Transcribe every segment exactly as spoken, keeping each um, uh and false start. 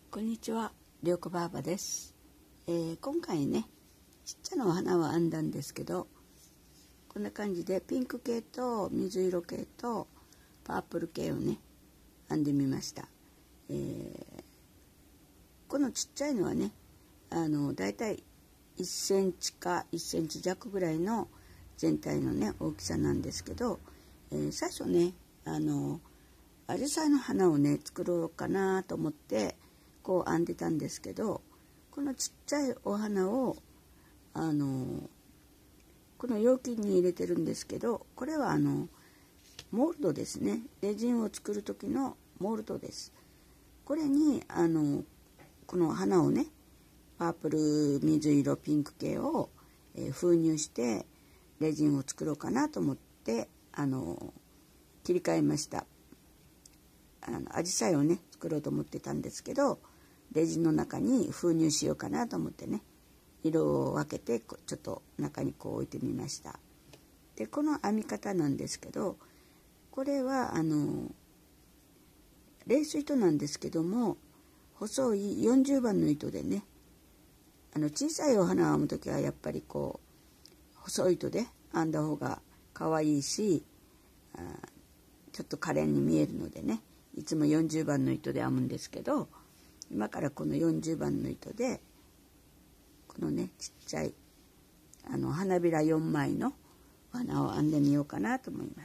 こんにちは、りょうこばあばです、えー、今回ねちっちゃなお花を編んだんですけど、こんな感じでピンク系と水色系とパープル系をね編んでみました。えー、このちっちゃいのはねあのだいたいいっセンチかいっセンチ弱ぐらいの全体のね大きさなんですけど、えー、最初ねあのアジサイの花をね作ろうかなと思ってこう編んでたんですけど、このちっちゃいお花をあのこの容器に入れてるんですけど、これはあのモールドですね。レジンを作る時のモールドです。これにあのこの花をねパープル、水色、ピンク系を、えー、封入してレジンを作ろうかなと思ってあの切り替えました。あのアジサイをね作ろうと思ってたんですけど、レジンの中に封入しようかなと思ってね色を分けてちょっと中にこう置いてみました。でこの編み方なんですけど、これはあのレース糸なんですけども、細いよんじゅうばんの糸でね、あの小さいお花を編む時はやっぱりこう細い糸で編んだ方が可愛いし、あちょっと可憐に見えるのでね、いつもよんじゅうばんの糸で編むんですけど、今からこのよんじゅうばんの糸でこのねちっちゃいあの花びらよんまいの花を編んでみようかなと思います。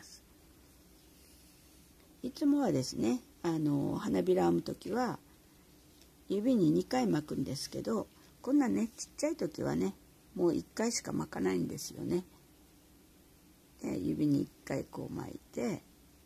いつもはですねあの花びら編む時は指ににかい巻くんですけど、こんなねちっちゃい時はねもういっかいしか巻かないんですよね。で指にいっかいこう巻いて、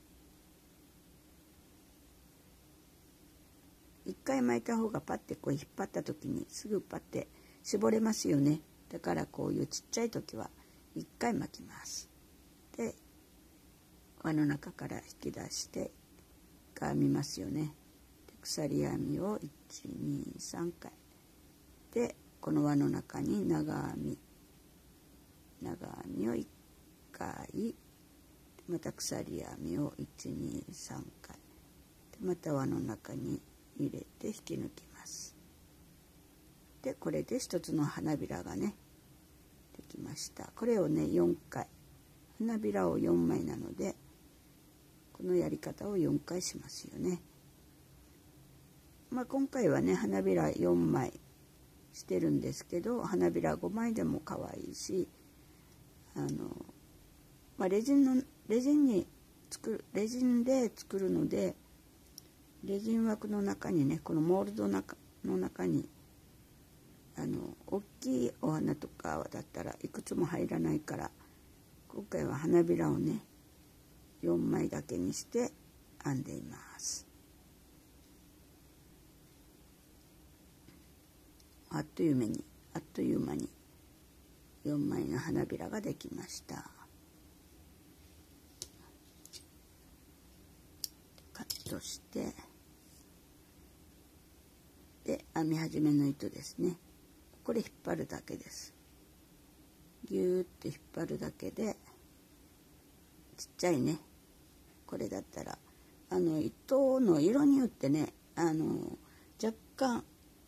いっかい巻いた方がパッてこう引っ張った時にすぐパッて絞れますよね。だからこういうちっちゃい時はいっかい巻きます。で輪の中から引き出して編みますよね。で鎖編みをいちにさんかいで、この輪の中に長編み長編みをいっかい、また鎖編みをいちにさんかいで、また輪の中に入れて引き抜きます。でこれで一つの花びらがねできました。これをねよんかい、花びらをよんまいなのでこのやり方をよんかいしますよね。まあ今回はね花びらよんまいしてるんですけど、花びらごまいでも可愛いし、あの、まあ、レジンのレジンに作るレジンで作るので、レジン枠の中にねこのモールドの中の中にあの大きいお花とかだったらいくつも入らないから、今回は花びらをねよんまいだけにして編んでいます。あっという間にあっという間によんまいの花びらができました。カットしてで編み始めの糸ですね、これ引っ張るだけです。ぎゅーっと引っ張るだけで、ちっちゃいねこれだったらあの糸の色によってねあの若干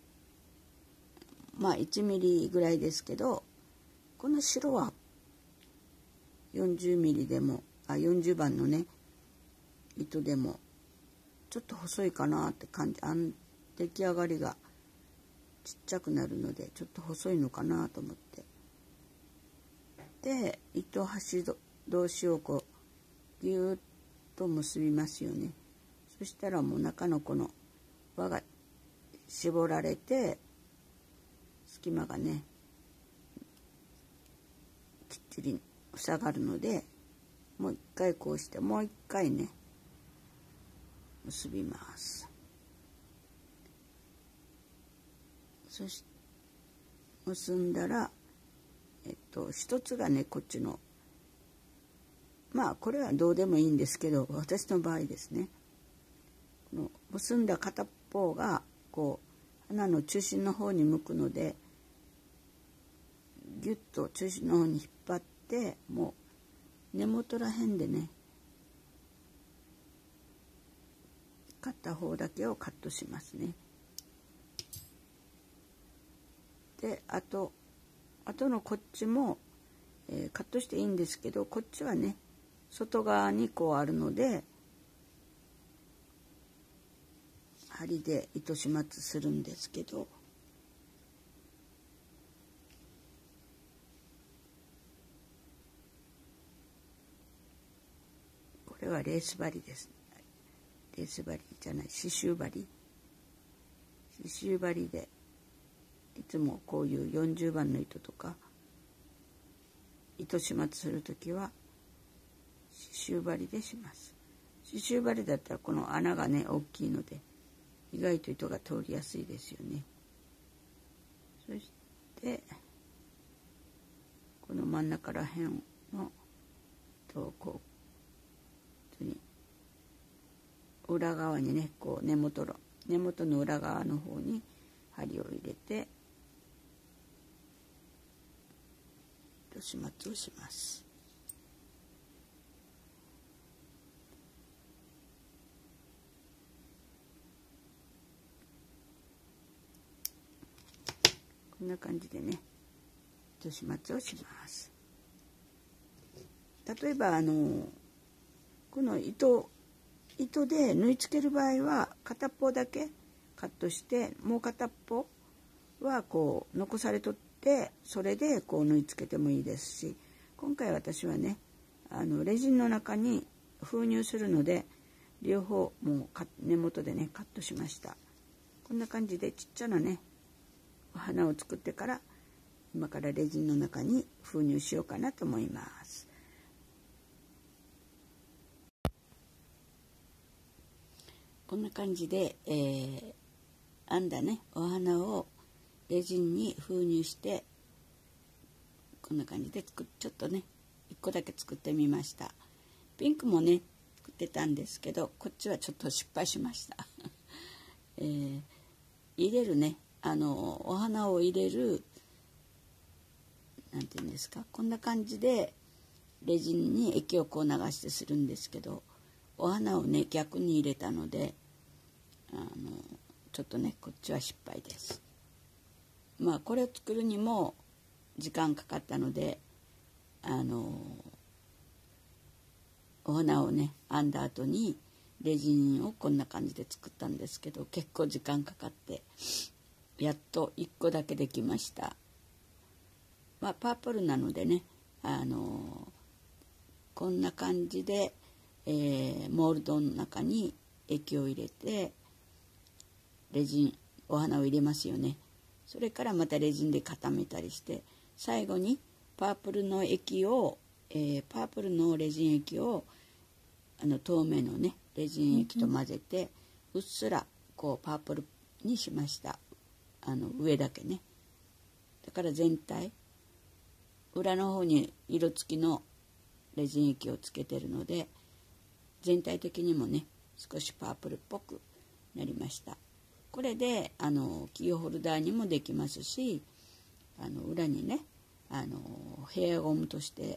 まあいちミリぐらいですけど、この白はよんじゅうミリでもあよんじゅうばんのね糸でもちょっと細いかなって感じ、あん出来上がりがちっちゃくなるのでちょっと細いのかなと思って、で糸端同士をこうぎゅーっと結びますよね。そしたらもう中のこの輪が絞られて隙間がねきっちり塞がるので、もう一回こうしてもう一回ね結びます。そして結んだらえっと一つがねこっちのまあこれはどうでもいいんですけど、私の場合ですねこの結んだ片方がこう花の中心の方に向くのでギュッと中心の方に引っ張って、もう根元らへんでね片方だけをカットしますね。 であとあとのこっちも、えー、カットしていいんですけど、こっちはね外側にこうあるので針で糸始末するんですけど、これはレース針です。レース針じゃない、刺繍針。刺繍針でいつもこういうよんじゅうばんの糸とか糸始末するときは刺繍針でします。刺繍針だったらこの穴がね大きいので意外と糸が通りやすいですよね。そしてこの真ん中ら辺の糸をこうに裏側にねこう根元の根元の裏側の方に針を入れて糸始末をします。こんな感じでね糸始末をします。例えばあのこの糸糸で縫い付ける場合は片っぽだけカットしてもう片っぽはこう残されとってそれでこう縫い付けてもいいですし、今回私はねあのレジンの中に封入するので両方もう根元でねカットしました。こんな感じでちっちゃなねお花を作ってから今からレジンの中に封入しようかなと思います。こんな感じで、えー、編んだねお花をレジンに封入してこんな感じで作っちょっとねいっこだけ作ってみました。ピンクもね作ってたんですけどこっちはちょっと失敗しました、えー、入れるねあのお花を入れるなんていうんですか、こんな感じでレジンに液をこう流してするんですけど、お花をね逆に入れたのであのちょっとねこっちは失敗です。まあこれを作るにも時間かかったのであのお花をね編んだ後にレジンをこんな感じで作ったんですけど結構時間かかってやっといっこだけできました。まあパープルなのでねあのこんな感じで、えー、モールドの中に液を入れてレジンお花を入れますよね。それからまたレジンで固めたりして最後にパープルの液を、えー、パープルのレジン液をあの透明のねレジン液と混ぜてうっすらこうパープルにしました。あの上だけね。だから全体裏の方に色付きのレジン液をつけてるので全体的にもね少しパープルっぽくなりました。これであのキーホルダーにもできますしあの裏にねあのヘアゴムとして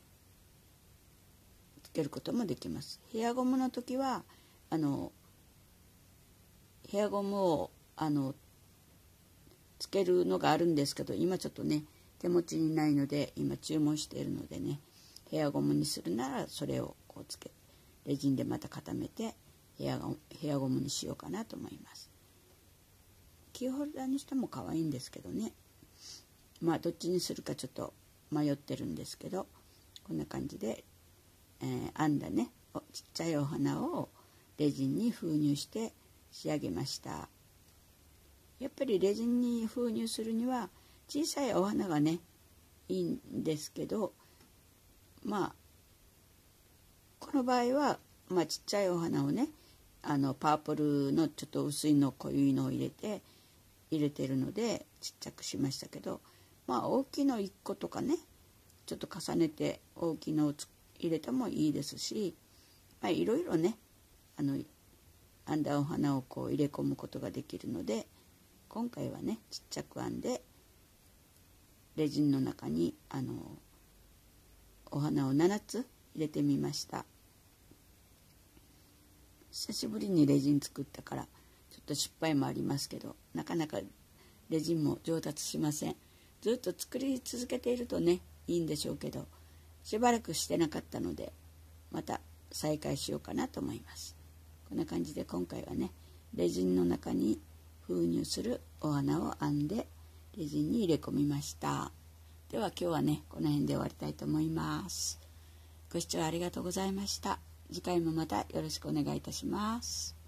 つけることもできます。ヘアゴムの時はあのヘアゴムをあのつけるのがあるんですけど今ちょっとね手持ちにないので今注文しているのでねヘアゴムにするならそれをこうつけレジンでまた固めてヘアゴム、ヘアゴムにしようかなと思います。キーホルダーにしても可愛いんですけどね、まあどっちにするかちょっと迷ってるんですけどこんな感じで、えー、編んだねちっちゃいお花をレジンに封入して仕上げました。やっぱりレジンに封入するには小さいお花がねいいんですけどまあこの場合は、まあ、ちっちゃいお花をねあのパープルのちょっと薄いの濃いのを入れて入れてるのでちっちゃくしましたけどまあ大きいのいっことかねちょっと重ねて大きいのを入れてもいいですし、まあ、いろいろねあの編んだお花をこう入れ込むことができるので今回はねちっちゃく編んでレジンの中にあのお花をななつ入れてみました。久しぶりにレジン作ったからちょっと失敗もありますけどなかなかレジンも上達しません。ずっと作り続けているとねいいんでしょうけど、しばらくしてなかったのでまた再開しようかなと思います。こんな感じで今回はねレジンの中に封入するお花を編んでレジンに入れ込みました。では今日はねこの辺で終わりたいと思います。ご視聴ありがとうございました。次回もまたよろしくお願いいたします。